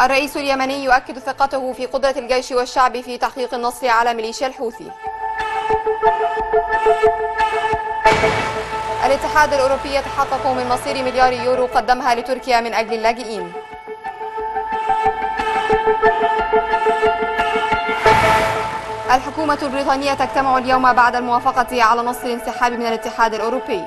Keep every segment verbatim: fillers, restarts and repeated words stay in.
الرئيس اليمني يؤكد ثقته في قدرة الجيش والشعب في تحقيق النصر على ميليشيا الحوثي. الاتحاد الأوروبي يتحقق من مصير مليار يورو قدمها لتركيا من أجل اللاجئين. الحكومة البريطانية تجتمع اليوم بعد الموافقة على نص الانسحاب من الاتحاد الأوروبي.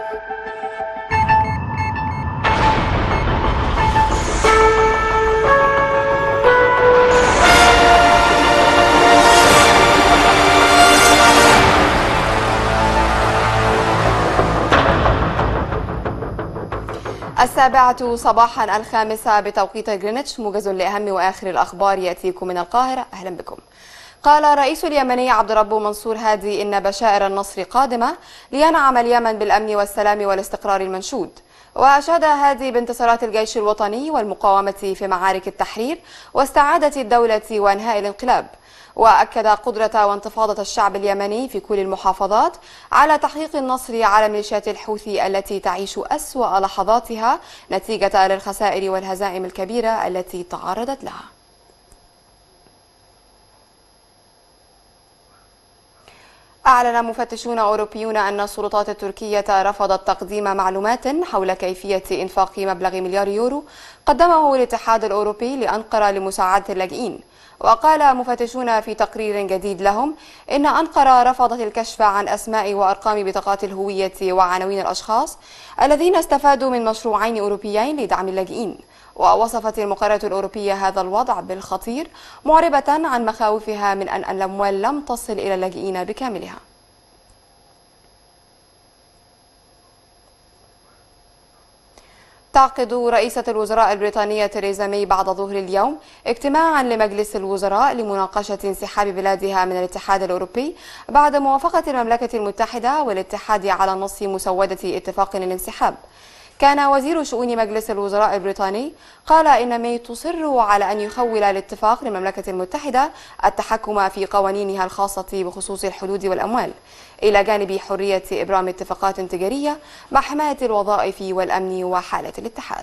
السابعة صباحا الخامسة بتوقيت جرينتش، موجز لأهم وآخر الأخبار يأتيكم من القاهرة. أهلا بكم. قال الرئيس اليمني عبد الرب منصور هادي إن بشائر النصر قادمة لينعم اليمن بالأمن والسلام والاستقرار المنشود. وأشاد هادي بانتصارات الجيش الوطني والمقاومة في معارك التحرير واستعادة الدولة وإنهاء الانقلاب، وأكد قدرة وانتفاضة الشعب اليمني في كل المحافظات على تحقيق النصر على ميليشيات الحوثي التي تعيش أسوأ لحظاتها نتيجة للخسائر والهزائم الكبيرة التي تعرضت لها. أعلن مفتشون أوروبيون أن السلطات التركية رفضت تقديم معلومات حول كيفية إنفاق مبلغ مليار يورو قدمه الاتحاد الأوروبي لأنقرة لمساعدة اللاجئين. وقال مفتشون في تقرير جديد لهم إن أنقرة رفضت الكشف عن أسماء وأرقام بطاقات الهوية وعناوين الأشخاص الذين استفادوا من مشروعين أوروبيين لدعم اللاجئين. ووصفت المقررة الأوروبية هذا الوضع بالخطير، معربة عن مخاوفها من أن الأموال لم تصل إلى اللاجئين بكاملها. تعقد رئيسة الوزراء البريطانية تيريزا ماي بعد ظهر اليوم اجتماعا لمجلس الوزراء لمناقشة انسحاب بلادها من الاتحاد الأوروبي بعد موافقة المملكة المتحدة والاتحاد على نص مسودة اتفاق للانسحاب. كان وزير شؤون مجلس الوزراء البريطاني قال إن ماي تصر على أن يخول الاتفاق للمملكة المتحدة التحكم في قوانينها الخاصة بخصوص الحدود والأموال، إلى جانب حرية إبرام اتفاقات تجارية مع حماية الوظائف والأمن وحالة الاتحاد.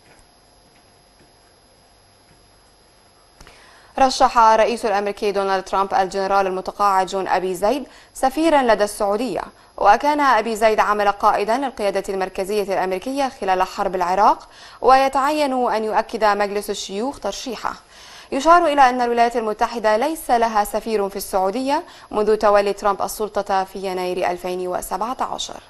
رشح الرئيس الأمريكي دونالد ترامب الجنرال المتقاعد جون أبي زيد سفيرا لدى السعودية، وكان أبي زيد عمل قائدا للقيادة المركزية الأمريكية خلال حرب العراق، ويتعين أن يؤكد مجلس الشيوخ ترشيحه. يشار إلى أن الولايات المتحدة ليس لها سفير في السعودية منذ تولي ترامب السلطة في يناير ألفين وسبعة عشر.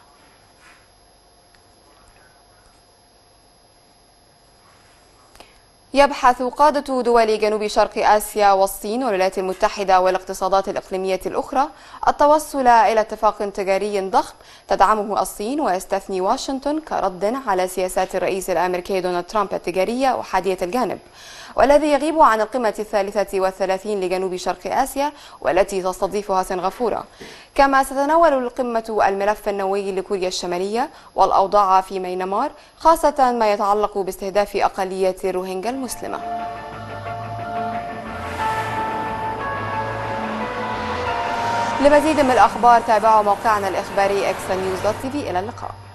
يبحث قادة دول جنوب شرق آسيا والصين والولايات المتحدة والاقتصادات الإقليمية الأخرى التوصل إلى اتفاق تجاري ضخم تدعمه الصين، ويستثني واشنطن كرد على سياسات الرئيس الأمريكي دونالد ترامب التجارية وحادية الجانب، والذي يغيب عن القمة الثالثة والثلاثين لجنوب شرق آسيا والتي تستضيفها سنغافورة. كما ستتناول القمة الملف النووي لكوريا الشمالية والأوضاع في ميانمار، خاصة ما يتعلق باستهداف أقلية الروهينجا المسلمة. لمزيد من الأخبار تابعوا موقعنا الإخباري إكس نيوز دوت تي في. إلى اللقاء.